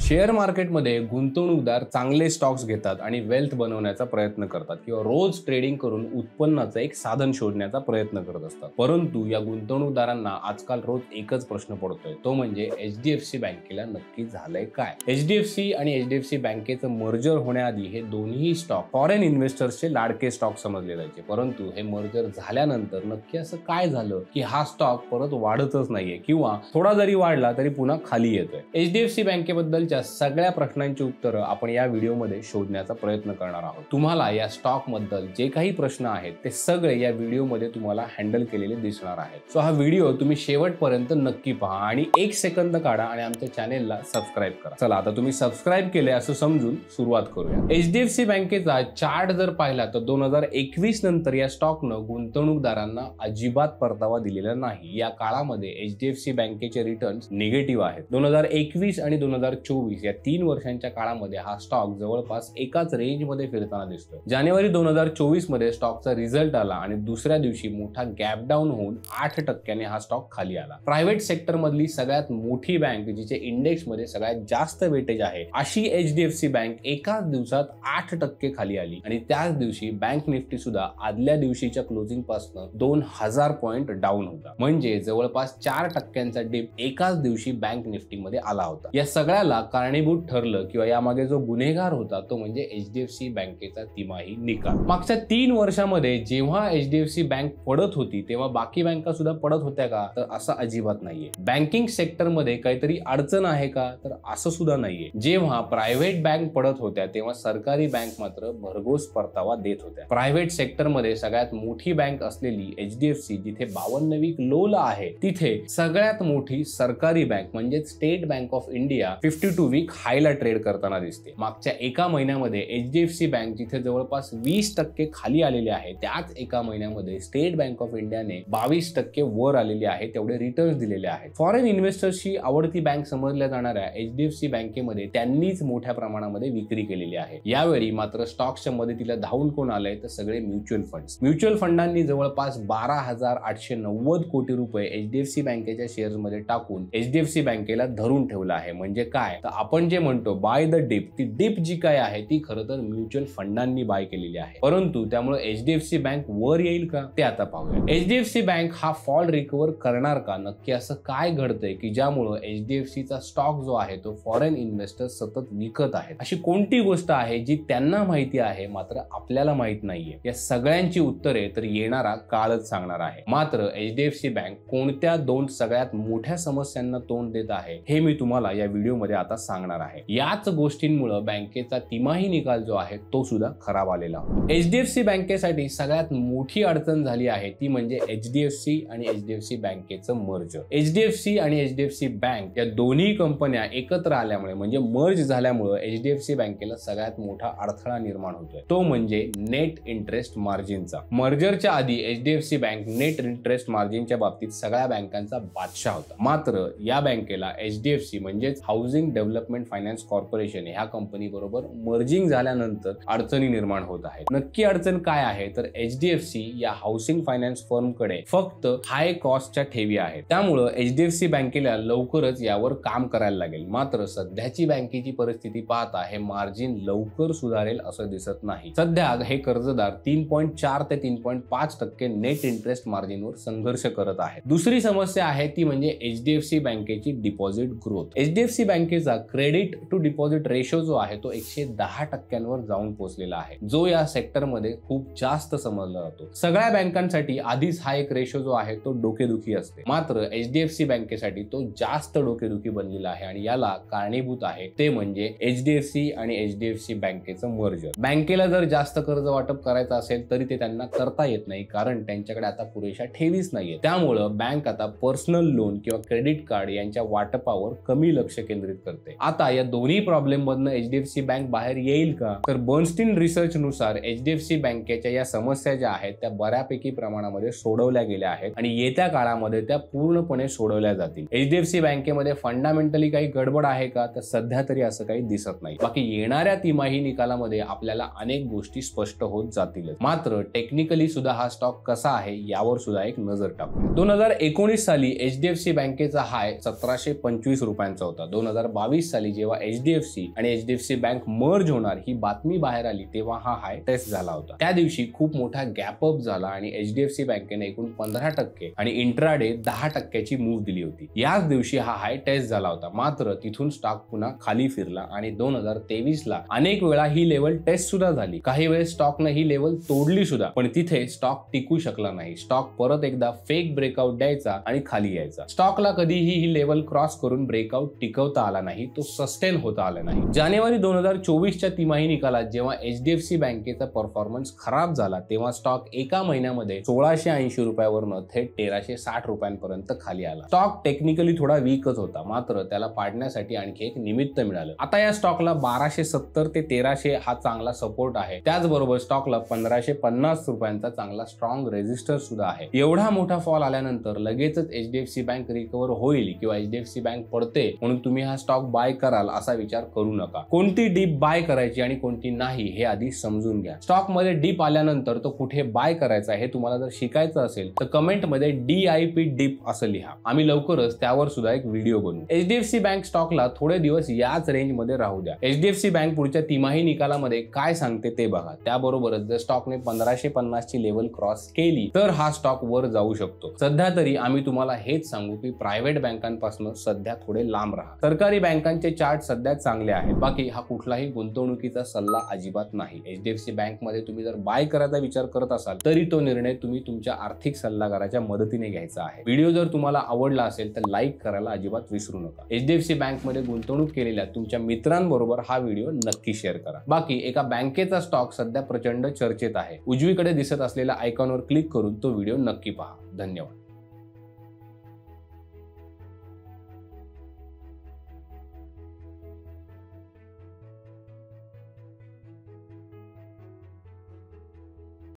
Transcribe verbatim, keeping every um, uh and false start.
Share मार्केटमध्ये गुंतवणूकदार चांगले स्टॉक्स घेतात आणि वेल्थ बनवण्याचा प्रयत्न करतात किंवा रोज ट्रेडिंग करून उत्पन्नाचं एक साधन शोधण्याचा प्रयत्न करत असतात। परंतु या गुंतवणूकदारांना आजकाल रोज एकच प्रश्न पडतोय, तो म्हणजे एचडीएफसी बँकेला नक्की झालंय काय। एचडीएफसी आणि एचडीएफसी बँकेचं मर्जर होण्याआधी हे दोन्ही स्टॉक फॉरेन इन्व्हेस्टर्सचे लाडके स्टॉक समजले जायचे, परंतु हे मर्जर झाल्यानंतर नक्की असं काय झालं की हा स्टॉक परत वाढतच नाहीये किंवा थोडा जरी वाढला तरी पुन्हा खाली येतोय। एचडीएफसी बँकेबद्दलच्या सगळ्या प्रश्नांची उत्तरं आपण या व्हिडिओमध्ये शोधण्याचा प्रयत्न करणार आहोत। तुम्हाला या स्टॉक बद्दल जे काही प्रश्न आहेत ते सगळे या व्हिडिओमध्ये तुम्हाला हँडल केलेले दिसणार आहेत। सो हा व्हिडिओ तुम्ही शेवटपर्यंत नक्की पहा आणि एक सेकंद काढा आणि आमच्या चॅनेलला सबस्क्राईब करा। चला आता तुम्ही सबस्क्राईब केले असं समजून सुरुवात करूया। एचडीएफसी बँकेचा चार्ट जर पाहिला तर दोन हजार एकवीस नंतर या स्टॉकनं गुंतवणूकदारांना अजिबात परतावा दिलेला नाही। या काळामध्ये एचडीएफसी बँकेचे रिटर्न्स निगेटिव्ह आहेत। दोन हजार एकवीस आणि दोन हजार चोवीस या तीन वर्षांच्या काळामध्ये हा स्टॉक जवळपास एकाच रेंज मध्ये फिरताना दिसतोय। जानेवारी दोन हजार चोवीस मध्ये स्टॉकचा रिझल्ट आला आणि दुसऱ्या दिवशी मोठा गॅप डाऊन होऊन आठ टक्क्याने हा स्टॉक खाली आला। प्रायव्हेट सेक्टर मधली सगळ्यात मोठी बँक जिचे इंडेक्स मध्ये सगळ्यात जास्त वेटेज आहे अशी एचडीएफसी बँक एकाच दिवसात आठ टक्के खाली आली आणि त्याच दिवशी बँक निफ्टी सुद्धा आदल्या दिवशीच्या क्लोजिंग पासून दोन हजार पॉईंट डाऊन होता, म्हणजे जवळपास चार टक्क्यांचा डिप एकाच दिवशी बँक निफ्टी मध्ये आला होता। या सगळ्याला कारणीभूत ठरलं किंवा यामागे जो गुन्हेगार होता तो म्हणजे एचडीएफसी बँकेचा तिमाही निकाल। मागच्या तीन वर्षामध्ये जेव्हा एचडीएफसी बँक पडत होती तेव्हा बाकी बँका सुद्धा पडत होत्या का, तर असं अजिबात नाहीये। बँकिंग सेक्टर मध्ये काहीतरी अडचण आहे का, तर असं सुद्धा नाहीये। जेव्हा प्रायव्हेट बँक पडत होत्या तेव्हा सरकारी बँक मात्र भरघोस परतावा देत होत्या। प्रायव्हेट सेक्टर मध्ये सगळ्यात मोठी बँक असलेली एचडीएफसी जिथे बावन्न वीक लोला आहे, तिथे सगळ्यात मोठी सरकारी बँक म्हणजे State Bank of India fifty two week हायला ट्रेड करताना दिसते। मागच्या एका महिन्यामध्ये एचडीएफसी बँक जिथे जवळपास वीस टक्के खाली आलेले आहे, त्याच एका महिन्यामध्ये स्टेट बँक ऑफ इंडियाने बावीस टक्के वर आलेले आहे, तेवढे रिटर्न्स दिलेले आहेत। फॉरेन इन्व्हेस्टर्सची आवडती बँक समजल्या जाणाऱ्या एचडीएफसी बँकेमध्ये त्यांनीच मोठ्या प्रमाणामध्ये विक्री केलेली आहे। यावेळी मात्र स्टॉक्सच्या मदतीला धावून कोण आलंय तर सगळे म्युच्युअल फंड्स। म्युच्युअल फंडांनी जवळपास बारा हजार आठशे नव्वद कोटी रुपये एचडीएफसी बँकेच्या शेअर्स मध्ये टाकून एचडीएफसी बँकेला धरून ठेवलं आहे। म्हणजे काय तर आपण जे म्हणतो बाय द डिप, ती डिप जी काय आहे ती खरं तर म्युच्युअल फंडांनी बाय केलेली आहे। परंतु त्यामुळे एचडीएफसी बँक वर येईल का ते आता पाहूया। एचडीएफसी बँक हा फॉल रिकव्हर करणार का, नक्की असं काय घडतंय की ज्यामुळे एचडीएफसीचा स्टॉक जो आहे तो फॉरेन इन्व्हेस्टर सतत विकत आहेत। अशी कोणती गोष्ट आहे जी त्यांना माहिती आहे मात्र आपल्याला माहित नाहीये? या सगळ्यांची उत्तरे तर येणारा काळच सांगणार आहे। मात्र एचडीएफसी बँक कोणत्या दोन सगळ्यात मोठ्या समस्यांना तोंड देत आहे हे मी तुम्हाला या व्हिडिओमध्ये आता सांगणार आहे। याच गोष्टींमुळे बँकेचा तिमाही निकाल जो आहे तो सुद्धा खराब आलेला होता। एचडीएफसी बँकेसाठी सगळ्यात मोठी अडचण झाली आहे ती म्हणजे एचडीएफसी आणि एचडीएफसी बँकेचं मर्जर। एचडीएफसी आणि एचडीएफसी बँक या दोन्ही कंपन्या एकत्र आल्यामुळे म्हणजे मर्ज झाल्यामुळे एचडीएफसी बँकेला सगळ्यात मोठा अडथळा निर्माण होतोय, तो म्हणजे नेट इंटरेस्ट मार्जिनचा। मर्जरच्या आधी एचडीएफसी बँक नेट इंटरेस्ट मार्जिनच्या बाबतीत सगळ्या बँकांचा बादशाह होता। मात्र या बँकेला एचडीएफसी म्हणजेच हाऊसिंग डेव्हलपमेंट फायनान्स कॉर्पोरेशन ह्या कंपनी बरोबर मर्जिंग झाल्यानंतर अडचणी निर्माण होत आहेत। नक्की अडचण काय आहे तर एचडीएफसी या हाऊसिंग फायनान्स फर्म कडे फक्त हाय कॉस्टच्या ठेवी आहेत, त्यामुळे एचडीएफसी बँकेला लवकरच यावर काम करायला लागेल। मात्र सध्याची बँकेची परिस्थिती पाहता हे मार्जिन लवकर सुधारेल असं दिसत नाही। सध्या हे कर्जदार तीन पॉईंट चार ते तीन पॉईंट पाच टक्के नेट इंटरेस्ट मार्जिनवर संघर्ष करत आहेत। दुसरी समस्या आहे ती म्हणजे एचडीएफसी बँकेची डिपॉझिट ग्रोथ। एचडीएफसी बँकेचा क्रेडिट टू डिपॉझिट रेशो जो आहे तो एकशे दहा टक्क्यांवर जाऊन पोहोचलेला आहे, जो या सेक्टरमध्ये खूप जास्त समजला जातो। सगळ्या बँकांसाठी आधीच हा एक रेशो जो आहे तो डोकेदुखी असते, मात्र एचडीएफसी बँकेसाठी तो जास्त डोकेदुखी बनलेला आहे आणि याला कारणीभूत आहे ते म्हणजे एचडीएफसी आणि एचडीएफसी बँकेचं मर्जर। बँकेला जर जास्त कर्ज वाटप करायचं असेल तरी ते त्यांना करता येत नाही, कारण त्यांच्याकडे आता पुरेशा ठेवीच नाहीये। त्यामुळे बँक आता पर्सनल लोन किंवा क्रेडिट कार्ड यांच्या वाटपावर कमी लक्ष केंद्रित करते। आता या दोन्ही प्रॉब्लेम मधनं एचडीएफसी बँक बाहेर येईल का, तर बर्नस्टीन रिसर्च नुसार एचडीएफसी बँकेच्या या समस्या ज्या आहेत त्या बऱ्यापैकी प्रमाणामध्ये सोडवल्या गेल्या आहेत आणि येत्या काळामध्ये त्या पूर्णपणे सोडवल्या जातील। एचडीएफसी बँकेमध्ये फंडामेंटली काही गडबड आहे का, तर सध्या तरी असं काही दिसत नाही। बाकी येणाऱ्या तिमाही निकालामध्ये आपल्याला अनेक गोष्टी स्पष्ट होत जातील। मात्र टेक्निकली सुद्धा हा स्टॉक कसा आहे यावर सुद्धा एक नजर टाकू। दोन हजार एकोणीस साली एचडीएफसी बँकेचा हाय सतराशे पंचवीस रुपयांचा होता। दोन हजार बावीस बावीस साली जेव्हा एचडीएफसी आणि एचडीएफसी बँक मर्ज होणार ही बातमी बाहेर आली तेव्हा हा हाय टेस्ट झाला होता. त्या दिवशी खूप मोठा गॅप अप झाला आणि एचडीएफसी बँकेने एकूण पंधरा टक्के आणि इंट्राडे दहा टक्क्याची मूव्ह दिली होती. याच दिवशी हा हाय टेस्ट झाला होता. मात्र तिथून स्टॉक पुन्हा खाली फिरला आणि दोन हजार तेवीस ला अनेक वेळा ही लेवल टेस्ट सुद्धा झाली. काही वेळेस स्टॉकने ही लेवल तोडली सुद्धा, पण तिथे स्टॉक टिकू शकला नाही. स्टॉक परत एकदा फेक ब्रेकआउट द्यायचा आणि खाली यायचा. स्टॉकला कधीही ही लेवल क्रॉस करून ब्रेकआउट टिकवता आला नाही, तो सस्टेन होता आला नाही. जानेवारी दोन हजार चोवीसच्या तिमाही निकालात जेव्हा एचडीएफसी बँकेचा परफॉर्मन्स खराब झाला तेव्हा स्टॉक एका महिन्यामध्ये सोळाशे ऐंशी रुपयावरनं थेट तेराशे साठ रुपयांपर्यंत खाली आला. स्टॉक टेक्निकली थोडा वीकच होता, मात्र त्याला पाडण्यासाठी आणखी एक निमित्त मिळालं. आता या स्टॉकला बाराशे सत्तर ते तेराशे हा चांगला सपोर्ट आहे. त्याचबरोबर स्टॉकला पंधराशे पन्नास रुपयांचा चांगला स्ट्रॉंग रेजिस्टर सुद्धा आहे. एवढा मोठा फॉल आल्यानंतर लगेचच एचडीएफसी बँक रिकव्हर होईल किंवा एचडीएफसी बँक पडते म्हणून तुम्ही हा स्टॉक बाय कराल असा विचार करू नका. कोणती डीप बाय करायची आणि कोणती नाही हे आधी समजून घ्या. स्टॉक मध्ये डीप आल्यानंतर तो कुठे बाय करायचा हे तुम्हाला जर शिकायचं असेल तर कमेंट मध्ये डी आय पी डीप असं लिहा. आम्ही लवकरच त्यावर सुद्धा एक व्हिडिओ बनवू. एचडीएफसी बँक स्टॉकला थोडे दिवस याच रेंज मध्ये राहू द्या. एचडीएफसी बँक पुढच्या तिमाही निकालामध्ये काय सांगते ते बघा. त्याबरोबरच जर स्टॉकने पंधराशे पन्नास ची लेवल क्रॉस केली तर हा स्टॉक वर जाऊ शकतो. सध्या तरी आम्ही तुम्हाला हेच सांगू की प्रायव्हेट बँकांपासून सध्या थोडे लांब राहा. सरकारी बँकांचे चार्ट सध्या चांगले आहेत. बाकी हा कुठलाही गुंतवणुकीचा सल्ला अजिबात नाही. एचडीएफसी बँक मध्ये तुम्ही जर बाय करायचा विचार करत असाल तरी तो निर्णय तुम्ही तुमच्या आर्थिक सल्लागाराच्या मदतीने घ्यायचा आहे. व्हिडिओ जर तुम्हाला आवडला असेल तर लाईक करायला अजिबात विसरू नका. एचडीएफसी बँक मध्ये गुंतवणूक केलेल्या तुमच्या मित्रांबरोबर हा व्हिडिओ नक्की शेअर करा. बाकी एका बँकेचा स्टॉक सध्या प्रचंड चर्चेत आहे. उजवीकडे दिसत असलेल्या आयकॉनवर क्लिक करून तो व्हिडिओ नक्की पहा. धन्यवाद.